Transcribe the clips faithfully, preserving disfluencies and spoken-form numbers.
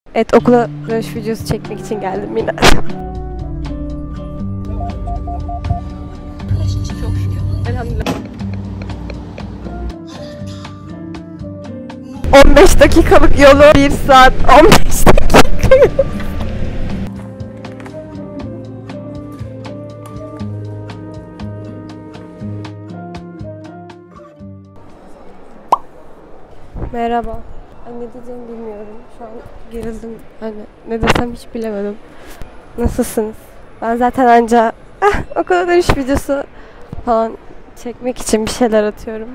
Evet, okula dönüş videosu çekmek için geldim yine. Çok şükür. Elhamdülillah. on beş dakikalık yolu bir saat on beş dakika. Merhaba. Ay, ne diyeceğimi bilmiyorum. Şu an gerildim. Hani ne desem hiç bilemedim. Nasılsınız? Ben zaten anca ah, okula dönüş videosu falan çekmek için bir şeyler atıyorum.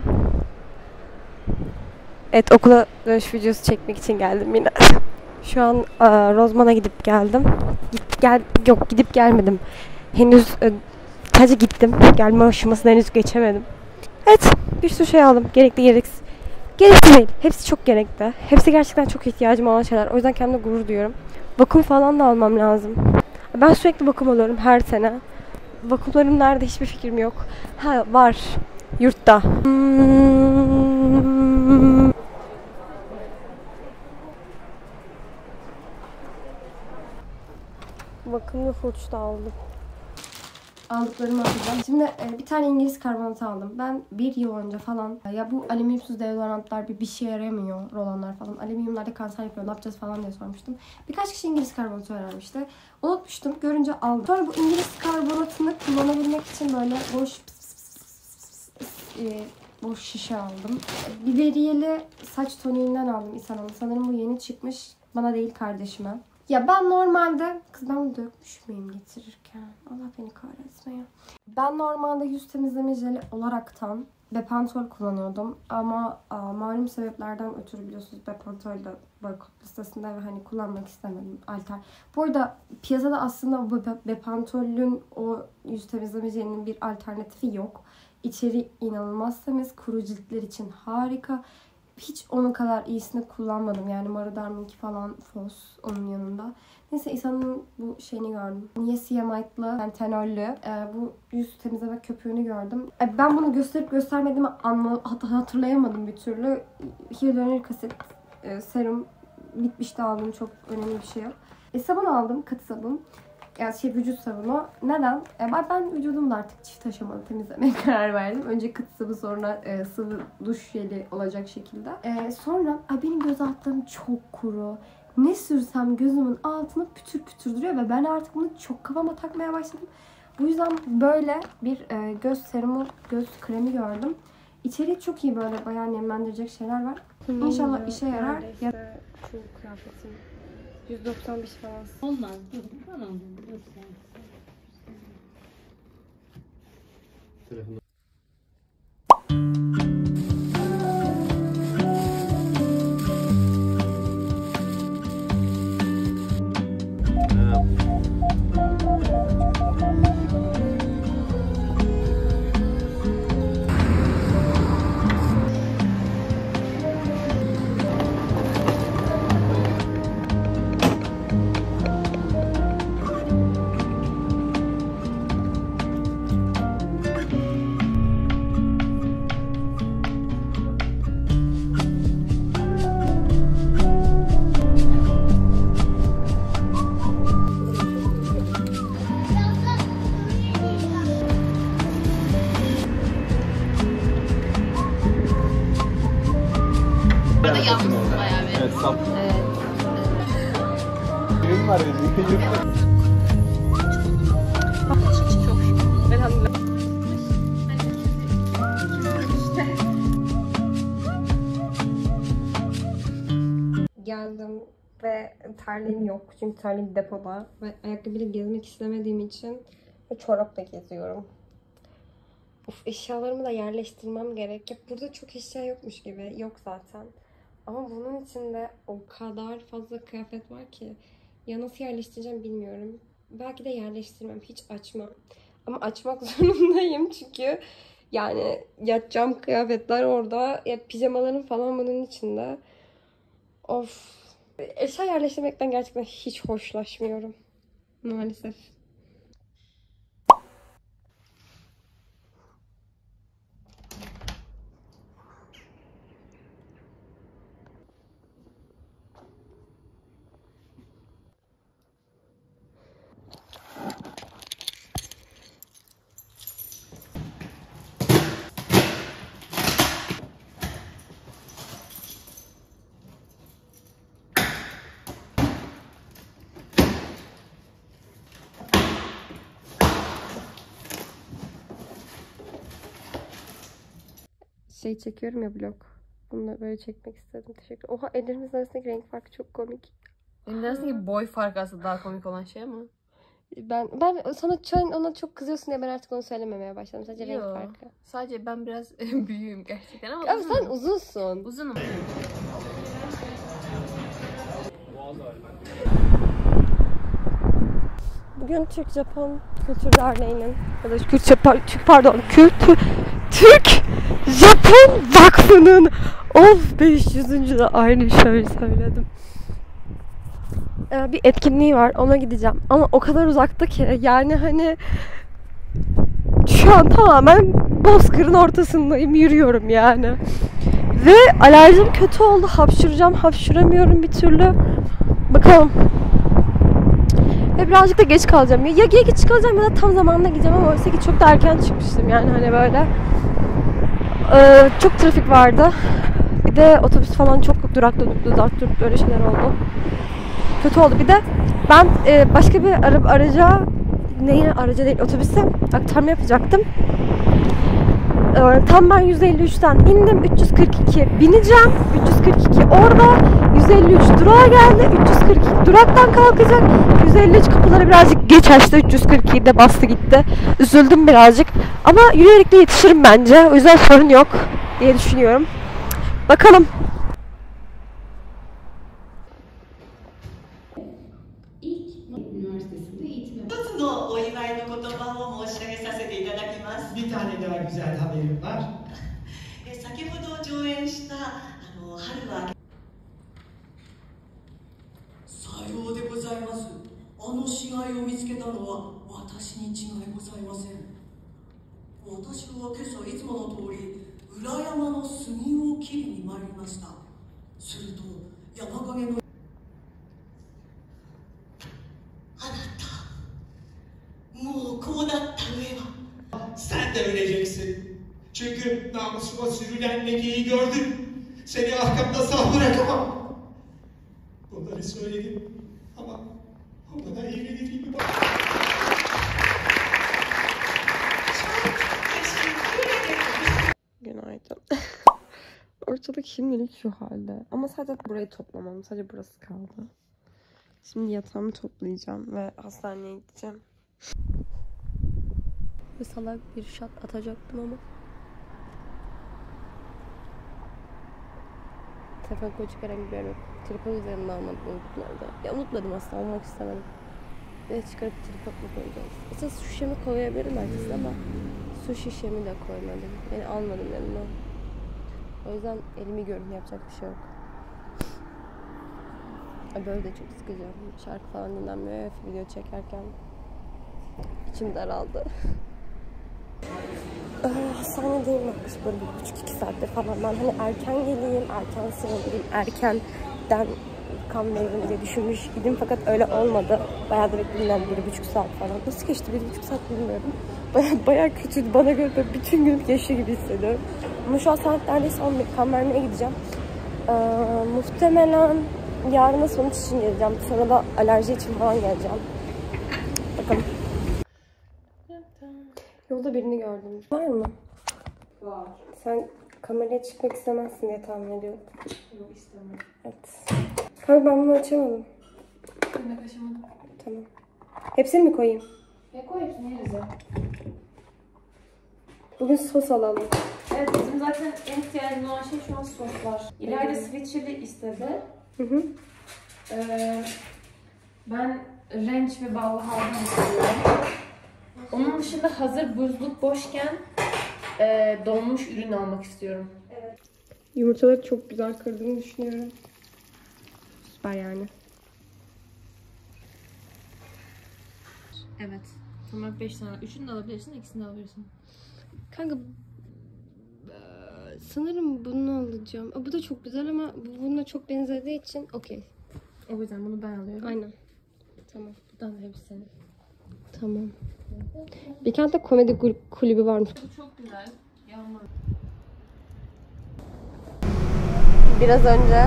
Evet, okula dönüş videosu çekmek için geldim yine. Şu an e, Rozman'a gidip geldim. Git gel yok gidip gelmedim. Henüz e, sadece gittim. Gelme aşamasını henüz geçemedim. Evet, bir sürü şey aldım. Gerekli gereksiz. Gerekli değil. Hepsi çok gerekli. Hepsi gerçekten çok ihtiyacım olan şeyler. O yüzden kendime gurur duyuyorum. Bakım falan da almam lazım. Ben sürekli bakım alıyorum her sene. Vakumlarım nerede hiçbir fikrim yok. Ha, var. Yurtta. Hmm. Bakımlı fırça da aldım. Aldıklarımı atacağım. Şimdi e, bir tane İngiliz karbonatı aldım. Ben bir yıl önce falan ya bu alüminyumsuz deodorantlar bir, bir şey yaramıyor, rolanlar falan. Alüminyumlarda kanser yapıyor, ne yapacağız falan diye sormuştum. Birkaç kişi İngiliz karbonatı önermişti. Unutmuştum, görünce aldım. Sonra bu İngiliz karbonatını kullanabilmek için böyle boş pıs pıs pıs pıs pıs pıs, e, boş şişe aldım. Biberiyeli saç toniğinden aldım İsan'ın. Sanırım bu yeni çıkmış. Bana değil, kardeşime. Ya ben normalde... Kız ben bunu dökmüş müyüm getirirken? Allah beni kahretmeye. Ben normalde yüz temizleme jeli olaraktan Bepantol kullanıyordum. Ama a, malum sebeplerden ötürü biliyorsunuz Bepantol da boykot listesinde ve hani kullanmak istemedim. Alter. Bu arada piyasada aslında bu Bepantol'ün o yüz temizleme jelinin bir alternatifi yok. İçeri inanılmaz temiz. Kuru ciltler için harika. Hiç onun kadar iyisini kullanmadım. Yani Maraderm'inki falan Fos onun yanında. Neyse İsa'nın bu şeyini gördüm. Niacinamide'lı, pentanollü e, bu yüz temizleme köpüğünü gördüm. E, ben bunu gösterip göstermediğimi anla, hat hatırlayamadım bir türlü. Hyaluronik asit e, serum bitmişti, aldım. Çok önemli bir şey yok. E, sabun aldım. Katı sabun. Yani şey, vücut sabunu. Neden? E, ben vücudumda artık çift aşamalı temizlemeye karar verdim. Önce katı sıvı, sonra e, sıvı duş jeli olacak şekilde. E, sonra ay benim göz altlarım çok kuru. Ne sürsem gözümün altını pütür pütür duruyor ve ben artık bunu çok kafama takmaya başladım. Bu yüzden böyle bir e, göz serumu, göz kremi gördüm. İçeriği çok iyi, böyle bayağı nemlendirecek şeyler var. Hmm, İnşallah işe yarar. Ya... Şu kıyafetim yüz doksan beş falan. Olmaz. Tamam. Telefonu. Burada yapmışsın bayağı bir. Evet, sap. Evet. Ürün var benim. Çok şükür. Elhamdülillah. Geldim ve terliğim yok. Çünkü terliğim depoda. Ve ayakkabıyla gezmek istemediğim için çorapla geziyorum. Of, eşyalarımı da yerleştirmem gerek. Ya burada çok eşya yokmuş gibi. Yok zaten. Ama bunun içinde o kadar fazla kıyafet var ki. Ya nasıl yerleştireceğim bilmiyorum. Belki de yerleştirmem. Hiç açmam. Ama açmak zorundayım çünkü yani yatacağım kıyafetler orada. Ya pijamalarım falan bunun içinde. Of. Eşya yerleştirmekten gerçekten hiç hoşlaşmıyorum. Maalesef. şey çekiyorum ya, blog. Bunu da böyle çekmek istedim. Teşekkür. Oha, ellerimizin arasındaki renk farkı çok komik. Ellerin arasındaki boy farkı aslında daha komik olan şey ama. Ben ben sana çok, ona çok kızıyorsun diye ben artık onu söylememeye başladım. Sadece renk Yo, farkı. Sadece ben biraz büyüğüm gerçekten ama Ama uzunum. sen uzunsun. Uzunum. Bugün Türk-Japon Kültür Derneği'nin ya da Kürt Japon, pardon, Kültür Türk-Japon Vakfı'nın of beş yüzüncü de aynı şöyle söyledim. Ee, bir etkinliği var, ona gideceğim. Ama o kadar uzakta ki yani hani şu an tamamen Bozkır'ın ortasındayım, yürüyorum yani. Ve alerjim kötü oldu, hapşıracağım, hapşıramıyorum bir türlü. Bakalım. Ve birazcık da geç kalacağım. Ya, ya geç kalacağım ya da tam zamanında gideceğim ama oysa ki çok da erken çıkmıştım yani hani böyle. Ee, çok trafik vardı. Bir de otobüs falan çok durakta durak durup böyle şeyler oldu. Kötü oldu. Bir de ben e, başka bir ara, araca, neye araca değil otobüse aktarma yapacaktım. Ee, tam ben yüz elli üçten indim. üç yüz kırk iki bineceğim. üç yüz kırk iki orada. yüz elli üç durağa geldi. üç yüz kırk iki duraktan kalkacak. yüz elli üç kapıları birazcık geç açtı. üç yüz kırk iki'de bastı gitti. Üzüldüm birazcık. Ama yürüyerek de yetişirim bence. O yüzden sorun yok diye düşünüyorum. Bakalım. 一つのお祝いの言葉を申し上げさせていただきます。 Bir tane daha güzel haberim var. え先ほど上演したあの春はさようでございます。あの死骸を見つけたのは私に違いございません。私は今朝いつもの通り裏山の杉を切りに参りました。すると山陰のあなたもうこうなった上は Sen de öleceksin. Çünkü namusuma sürülen lekeyi gördüm. Seni arkamda sağ bırakamam. Bunları söyledim ama o bana eğlendiğimi bak. Günaydın. Ortalık şimdilik şu halde. Ama sadece burayı toplamam. Sadece burası kaldı. Şimdi yatağımı toplayacağım ve hastaneye gideceğim. Ve salak bir şat atacaktım ama. Telefon koy çıkaran bir yok. Tripod üzerinde almadım, unuttum orada. Ya unutmadım aslında, almak istemedim. Ve çıkarıp tripodla koyacağız. Aslında su şişemi koyabilirim herkese ama su şişemi de koymadım. Yani almadım elime. O yüzden elimi görün, yapacak bir şey yok. Böyle de çok sıkıcı. Şarkı falan dinlenmiyor ya video çekerken. İçim daraldı. Ee, hastanedeyim yaklaşık böyle bir buçuk iki saattir falan. Ben hani erken geleyim, erken sıralayayım, erkenden kan veririm diye düşünmüş idim fakat öyle olmadı. Bayağı da bekledim bir buçuk saat falan. Nasıl geçti bir buçuk saat bilmiyorum. Bayağı, bayağı kötüydü bana göre, böyle bütün gün geçti gibi hissediyorum. Ama şu an saat neredeyse on bir, kan vermeye gideceğim. Ee, muhtemelen yarına sonuç için geleceğim. Sonra da alerji için falan geleceğim. Bakalım. Yolda birini gördüm. Var mı? Var. Sen kameraya çıkmak istemezsin diye tahmin ediyorum. Yok istemem. Evet. Kanka ben bunu açamadım. Ben de kaşımadım. Tamam. Hepsini mi koyayım? Ya koy hepsini yeriz ya. Bugün sos alalım. Evet bizim zaten en ihtiyacımız olan şey şu an soslar. İlayda sweet chili istedi. Hı hı. Ee, ben ranch ve ballı halden istiyorum. Onun dışında hazır buzluk boşken e, donmuş ürün almak istiyorum. Evet. Yumurtaları çok güzel kırdığını düşünüyorum. Süper yani. Evet. Tamam beş tane. Üçünü de alabilirsin, ikisini de alabilirsin. Kanka sanırım bunu alacağım. Bu da çok güzel ama bu bununla çok benzediği için okey. O yüzden bunu ben alıyorum. Aynen. Tamam. Buradan da hepsi senin. Tamam. Bilkent'te komedi kulübü varmış. Bu çok güzel. Yağmur. Biraz önce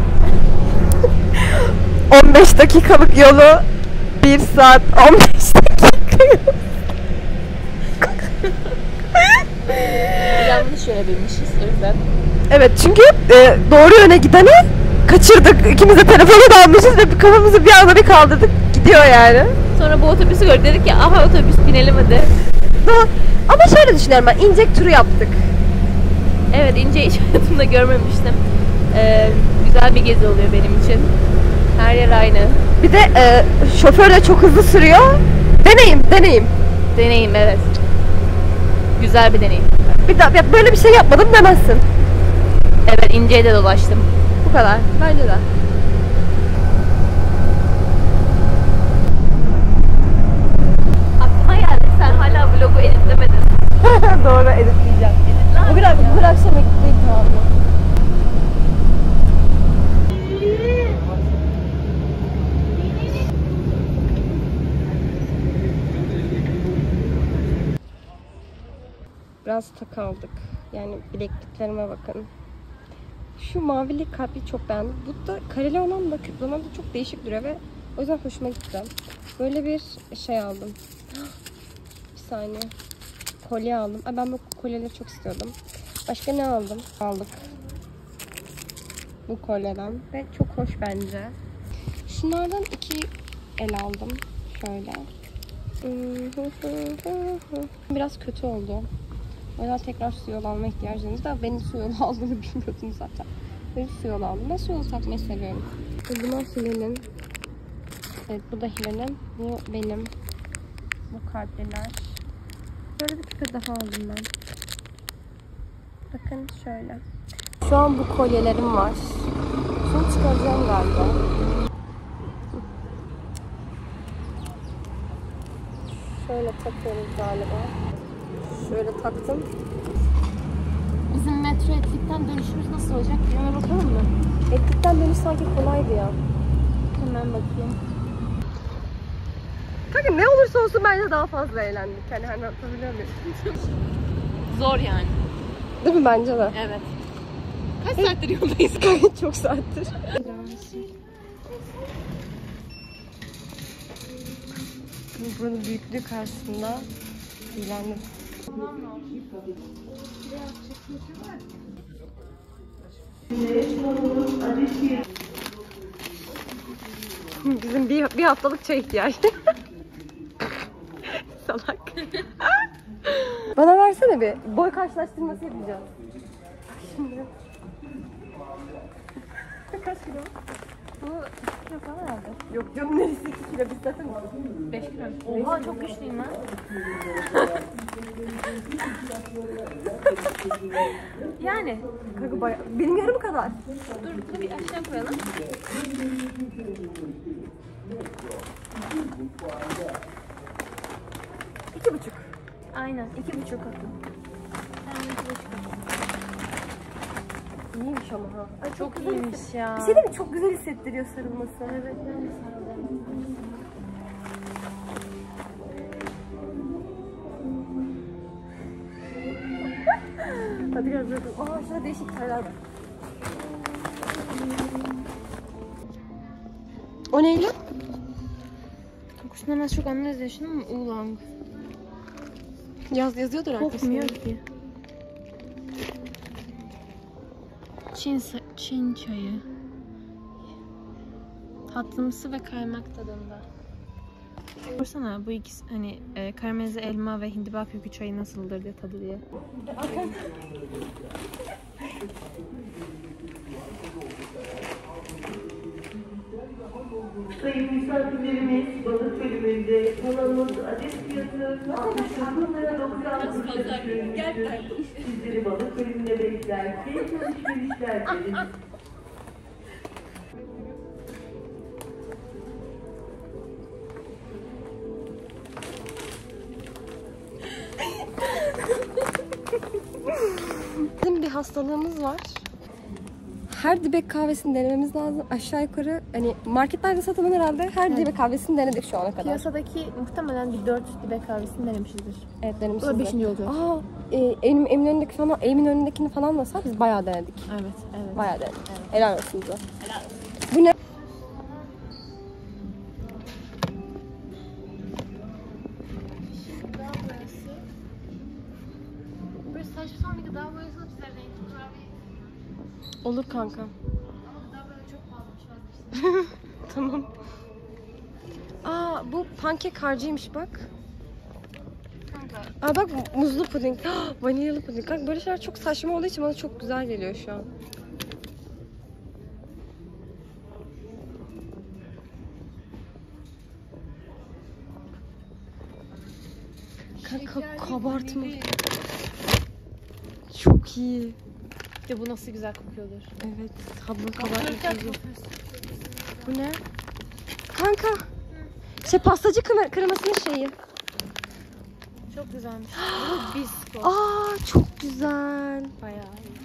on beş dakikalık yolu bir saat on beş dakika. yanlış yöne binmişiz o yüzden. Evet çünkü e, doğru yöne gideni kaçırdık. İkimiz de telefonu da almışız ve kafamızı bir anda bir kaldırdık. Gidiyor yani. Sonra bu otobüsü gördük, dedik ki aha otobüs binelim hadi. Ama şöyle düşünüyorum ben, İncek turu yaptık. Evet, İnce'yi hiç hayatımda görmemiştim. Ee, güzel bir gezi oluyor benim için. Her yer aynı. Bir de e, şoför de çok hızlı sürüyor. Deneyim, deneyim. Deneyim, evet. Güzel bir deneyim. Bir daha ya böyle bir şey yapmadım demezsin. Evet, İnce'ye de dolaştım. Bu kadar. Bence de. Aklıma geldi, sen hala vlogu editlemedin. Doğru, editleyeceğim. Bugün, bugün akşam editleyeyim, tamam mı? Biraz takı aldık. Yani bilekliklerime bakın. Şu mavili kalbi çok beğendim. Bu da kareli olan da küp olan da çok değişik duruyor ve o yüzden hoşuma gitti. Böyle bir şey aldım. Bir saniye. Kolye aldım. Ay, ben bu kolyeleri çok istiyordum. Başka ne aldım? Aldık. Bu kolyeden. Ve çok hoş bence. Şunlardan iki el aldım. Şöyle. Biraz kötü oldu. O yüzden tekrar su yolu alma ihtiyacınız da benim su yolu aldığını bilmiyordum zaten. Ben su yolu aldım. Ben su yolu takmayı seviyorum. Bunlar Hilal'in. Evet, bu da Hilal'in. Bu benim. Bu kalpliler. Böyle bir tıkır daha aldım ben. Bakın şöyle. Şu an bu kolyelerim var. Şunu çıkaracağım galiba. Şöyle takıyoruz galiba. Şöyle taktım. Bizim metro Etlik'ten dönüşümüz nasıl olacak? Hemen bakalım mı? Etlik'ten dönüş sanki kolaydı ya. Hemen bakayım. Kanka ne olursa olsun bence daha fazla eğlendik. Yani hani hatırlıyor muyum? Zor yani. Değil mi? Bence de. Evet. Kaç saattir yoldayız? Çok saattir. Buranın büyüklüğü karşısında ilerledim. Bizim bir, bir haftalık çay ihtiyacı. Salak. Bana versene bir. Boy karşılaştırması yapacağız. Şimdi. Kaç kilo? Bu iki kilo falan herhalde. Yok canım, neresi iki kilo? Biz zaten beş kilo. Oha, çok güçlüyüm ben. yani. Kanka bayağı. Benim yarım kadar. Dur, bunu bir aşağı koyalım. İki buçuk. Aynen, iki buçuk atın. Aynen, iki buçuk atın. İyiymiş ama ha. Ay, çok, Çok güzel iyiymiş hisset- ya. Bir şey değil mi? Çok güzel hissettiriyor sarılması. Evet, ben de sarıldım. Hadi gel bakalım. Aa, şurada değişik terler var. O neyle? Kokusundan az çok anlarız yaşını ama oolong. Yaz yazıyordur arkasında. Kokmuyor ki. Çin, Çin çayı. Tatlımsı ve kaymak tadında. Sorsana bu ikisi hani e, karamelize elma ve hindiba kökü çayı nasıldır diye tadı diye. Sayın misafirlerimiz, balık bölümünde salamız adet fiyatı altmış dokuz lira doksan kuruşa düşürülmüştür. Sizleri balık bölümüne bekler, keyifli alışverişler dileriz. Bizim bir hastalığımız var. Her dibek kahvesini denememiz lazım. Aşağı yukarı hani marketlerde satılan herhalde her dibek kahvesini denedik şu ana kadar. Piyasadaki muhtemelen bir dört dibe kahvesini denemişizdir. Evet, Bu denemişiz. da beşinci olacak. Aa, e, elim, emin önündeki falan, elimin önündekini falan da biz bayağı denedik. Evet, evet. Bayağı denedik. Helal olsun bize. Bu ne? Böyle saçma sapan bir gıda var Olur kanka. Tamam. Aa bu pankek harcıymış bak. Aa bak muzlu puding. Vanilyalı puding. Kanka böyle şeyler çok saçma olduğu için bana çok güzel geliyor şu an. Kanka kabartma. Çok iyi. Ya bu nasıl güzel kokuyordur. Evet, hamur kabartma tozu. Bu ne? Kanka. Şey pastacı kıma- kremasının şeyi. Çok güzelmiş. Bu biskot. Aa çok güzel. Bayağı iyi.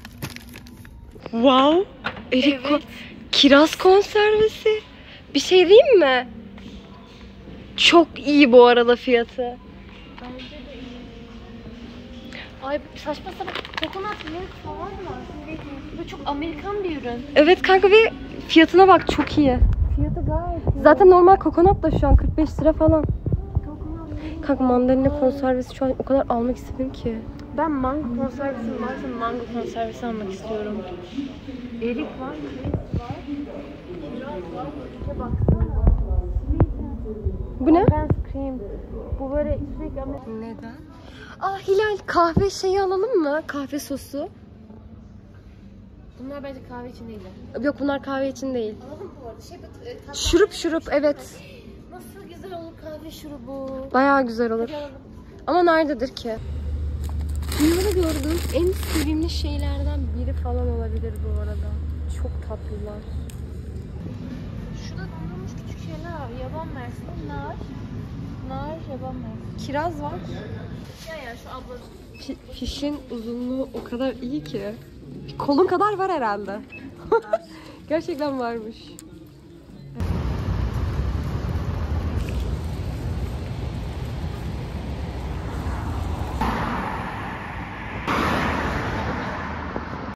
Wow. Erik Evet. ko- kiraz konservesi. Bir şey diyeyim mi? Çok iyi bu arada fiyatı. Bence de iyi. Ay saçma sapan kokonat milk falan var. Bu çok Amerikan bir ürün. Evet kanka ve fiyatına bak çok iyi. Fiyatı gayet iyi. Zaten normal kokonat da şu an kırk beş lira falan. Kokonat milk. Kanka mandalina konservesi şu an o kadar almak istedim ki. Ben mango konservesi varsa mango konservesi almak istiyorum. Erik var, kiraz var. Kiraz var. Bir baksana. Bu ne? Ben cream. Bu böyle sürekli Amerikan. Neden? Aa Hilal kahve şeyi alalım mı? Kahve sosu. Bunlar bence kahve için değil. Yok bunlar kahve için değil. Alalım mı bu arada? Şey, e, tatlı- Şurup şurup evet. Nasıl güzel olur kahve şurubu. Bayağı güzel olur. Alalım. Ama nerededir ki? Bunları gördüğüm en sevimli şeylerden biri falan olabilir bu arada. Çok tatlılar. Şurada dondurulmuş küçük şeyler var. Yaban mersini, nar. Nar, yaban mersini. Kiraz var. Ya ya şu abla. Fi- fişin uzunluğu o kadar iyi ki. Kolun kadar var herhalde. Gerçekten varmış.